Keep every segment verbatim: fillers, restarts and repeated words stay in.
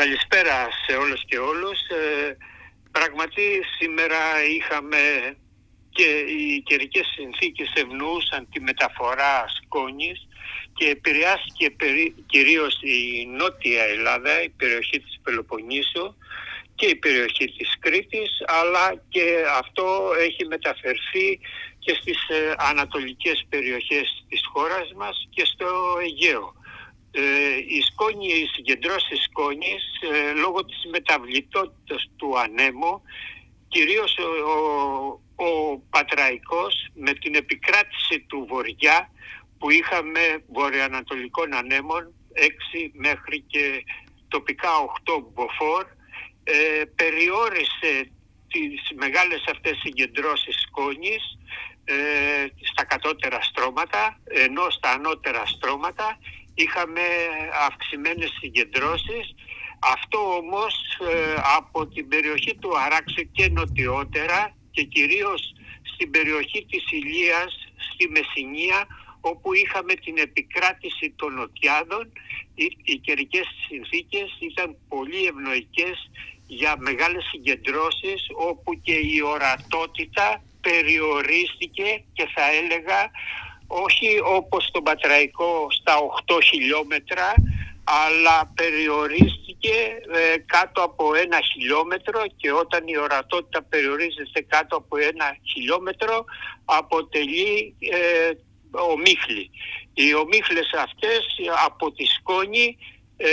Καλησπέρα σε όλους και όλους. Ε, πραγματι σήμερα είχαμε και οι καιρικές συνθήκες ευνοούσαν τη μεταφορά σκόνης και επηρεάστηκε περί, κυρίως η Νότια Ελλάδα, η περιοχή της Πελοποννήσου και η περιοχή της Κρήτης, αλλά και αυτό έχει μεταφερθεί και στις ε, ανατολικές περιοχές της χώρας μας και στο Αιγαίο. Ε, η σκόνη, οι συγκεντρώσεις σκόνης, ε, λόγω της μεταβλητότητας του ανέμου, κυρίως ο, ο, ο Πατραϊκός, με την επικράτηση του βοριά που είχαμε βορειοανατολικών ανέμων, έξι μέχρι και τοπικά οκτώ μποφόρ, ε, περιόρισε τις μεγάλες αυτές συγκεντρώσεις σκόνης ε, στα κατώτερα στρώματα, ενώ στα ανώτερα στρώματα είχαμε αυξημένες συγκεντρώσεις. Αυτό όμως ε, από την περιοχή του Αράξου και νοτιότερα και κυρίως στην περιοχή της Ηλίας, στη Μεσσηνία, όπου είχαμε την επικράτηση των νοτιάδων, οι, οι καιρικές συνθήκες ήταν πολύ ευνοϊκές για μεγάλες συγκεντρώσεις, όπου και η ορατότητα περιορίστηκε και θα έλεγα όχι όπως τον Πατραϊκό στα οκτώ χιλιόμετρα, αλλά περιορίστηκε ε, κάτω από ένα χιλιόμετρο, και όταν η ορατότητα περιορίζεται κάτω από ένα χιλιόμετρο αποτελεί ε, ομίχλη. Οι ομίχλες αυτές από τη σκόνη ε,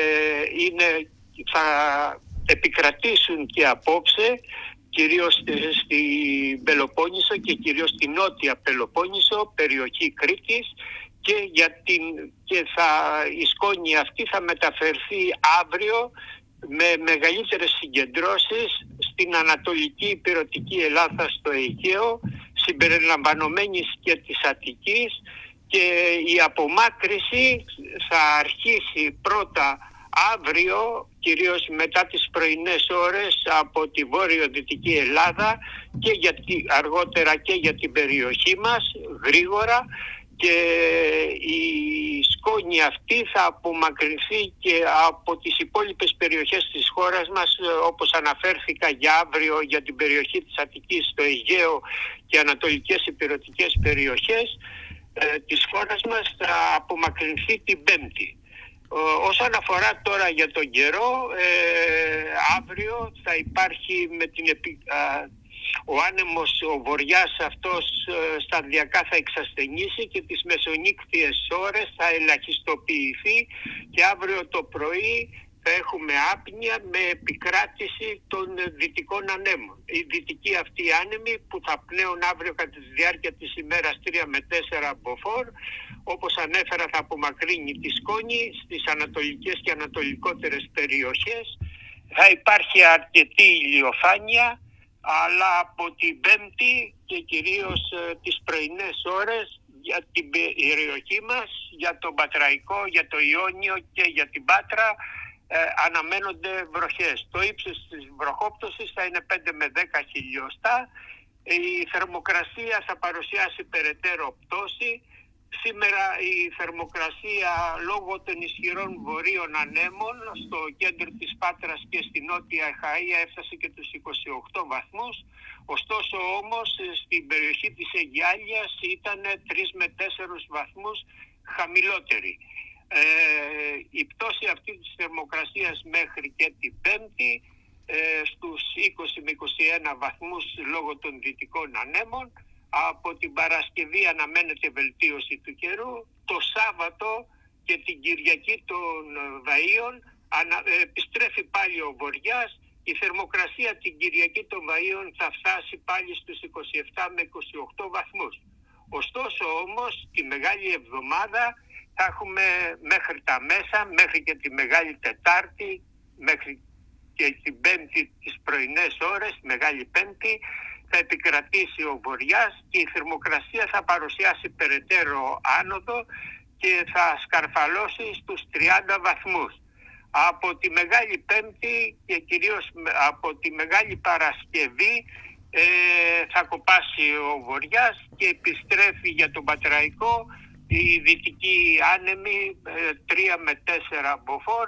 είναι, θα επικρατήσουν και απόψε, κυρίως στην Πελοπόννησο και κυρίως στην Νότια Πελοπόννησο, περιοχή Κρήτης, και, για την, και θα, η σκόνη αυτή θα μεταφερθεί αύριο με μεγαλύτερες συγκεντρώσεις στην Ανατολική Ηπειρωτική Ελλάδα, στο Αιγαίο, συμπεριλαμβανομένης και της Αττικής, και η απομάκρυση θα αρχίσει πρώτα αύριο, κυρίως μετά τις πρωινές ώρες, από τη βόρειο-δυτική Ελλάδα και για τη, αργότερα και για την περιοχή μας, γρήγορα, και η σκόνη αυτή θα απομακρυνθεί και από τις υπόλοιπες περιοχές της χώρας μας, όπως αναφέρθηκα για αύριο για την περιοχή της Αττικής, το Αιγαίο και ανατολικές ηπειρωτικές περιοχές ε, της χώρας μας, θα απομακρυνθεί την Πέμπτη. Όσον αφορά τώρα για τον καιρό, ε, αύριο θα υπάρχει με την επι... α, ο άνεμος, ο βοριάς αυτός ε, σταδιακά θα εξασθενήσει και τις μεσονύκτιες ώρες θα ελαχιστοποιηθεί, και αύριο το πρωί θα έχουμε άπνοια με επικράτηση των δυτικών ανέμων. Οι δυτικοί αυτοί άνεμοι που θα πνέουν αύριο κατά τη διάρκεια της ημέρας τρία με τέσσερα μποφόρ, όπως ανέφερα, θα απομακρύνει τη σκόνη στις ανατολικές και ανατολικότερες περιοχές. Θα υπάρχει αρκετή ηλιοφάνεια, αλλά από την Πέμπτη και κυρίως ε, τις πρωινές ώρες για την περιοχή μας, για τον Πατραϊκό, για το Ιόνιο και για την Πάτρα ε, αναμένονται βροχές. Το ύψος της βροχόπτωσης θα είναι πέντε με δέκα χιλιοστά. Η θερμοκρασία θα παρουσιάσει περαιτέρω πτώση. Σήμερα η θερμοκρασία, λόγω των ισχυρών βορείων ανέμων, στο κέντρο της Πάτρας και στη Νότια Αχαΐα έφτασε και τους είκοσι οκτώ βαθμούς. Ωστόσο όμως στην περιοχή της Αιγιάλιας ήταν τρεις με τέσσερις βαθμούς χαμηλότερη. Ε, η πτώση αυτή της θερμοκρασίας μέχρι και την Πέμπτη ε, στους είκοσι με είκοσι ένα βαθμούς λόγω των δυτικών ανέμων. Από την Παρασκευή αναμένεται βελτίωση του καιρού. Το Σάββατο και την Κυριακή των Βαΐων ανα, ε, επιστρέφει πάλι ο βοριάς. Η θερμοκρασία την Κυριακή των Βαΐων θα φτάσει πάλι στους είκοσι επτά με είκοσι οκτώ βαθμούς. Ωστόσο όμως τη Μεγάλη Εβδομάδα θα έχουμε μέχρι τα μέσα, μέχρι και τη Μεγάλη Τετάρτη, μέχρι και την Πέμπτη τις πρωινές ώρες, τη Μεγάλη Πέμπτη, θα επικρατήσει ο βοριάς και η θερμοκρασία θα παρουσιάσει περαιτέρω άνοδο και θα σκαρφαλώσει στους τριάντα βαθμούς. Από τη Μεγάλη Πέμπτη και κυρίως από τη Μεγάλη Παρασκευή ε, θα κοπάσει ο βοριάς και επιστρέφει για τον Πατραϊκό η δυτική άνεμη ε, τρία με τέσσερα μποφόρ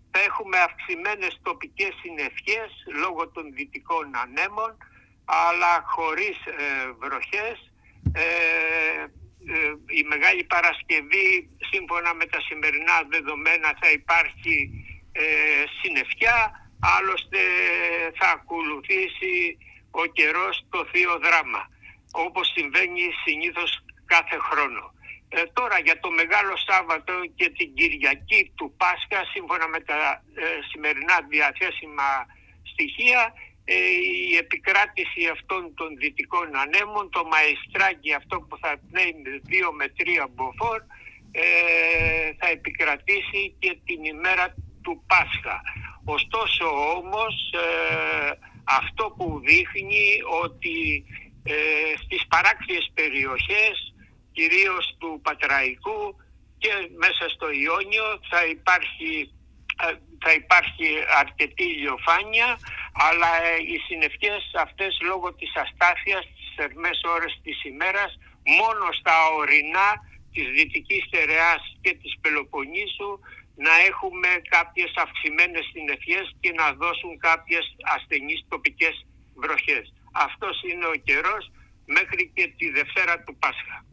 θα έχουμε αυξημένες τοπικές συννεφιές λόγω των δυτικών ανέμων, αλλά χωρίς ε, βροχές. Ε, ε, η Μεγάλη Παρασκευή, σύμφωνα με τα σημερινά δεδομένα, θα υπάρχει ε, συννεφιά, άλλωστε θα ακολουθήσει ο καιρός το θείο δράμα, όπως συμβαίνει συνήθως κάθε χρόνο. Ε, τώρα για το Μεγάλο Σάββατο και την Κυριακή του Πάσχα, σύμφωνα με τα ε, σημερινά διαθέσιμα στοιχεία, ε, η επικράτηση αυτών των δυτικών ανέμων, το μαϊστράκι αυτό που θα πνέει δύο με τρία μποφόρ, ε, θα επικρατήσει και την ημέρα του Πάσχα. Ωστόσο όμως ε, αυτό που δείχνει ότι ε, στις παράκτιες περιοχές, κυρίως του Πατραϊκού και μέσα στο Ιόνιο, θα υπάρχει, θα υπάρχει αρκετή ηλιοφάνεια, αλλά οι συννεφιές αυτές λόγω της αστάθειας στις θερμές ώρες της ημέρας, μόνο στα ορεινά της Δυτικής Στερεάς και της Πελοποννήσου να έχουμε κάποιες αυξημένες συννεφιές και να δώσουν κάποιες ασθενείς τοπικές βροχές. Αυτός είναι ο καιρός μέχρι και τη Δευτέρα του Πάσχα.